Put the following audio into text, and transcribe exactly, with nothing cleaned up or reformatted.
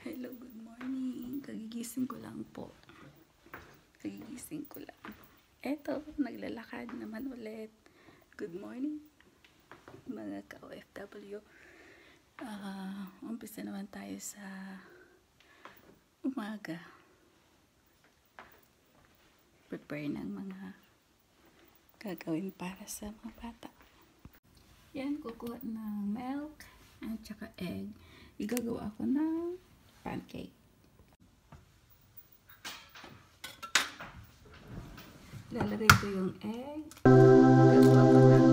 Hello, good morning. Kagigising ko lang po. Kagigising ko lang. Eto, naglalakad naman ulit. Good morning, mga ka-O F W. Uh, umpisa naman tayo sa umaga. Prepare ng mga gagawin para sa mga bata. Yan, kukuha ng milk at saka egg. Igagawa ko ng pancake. Lalagay ko yung egg. Gagawa ko ng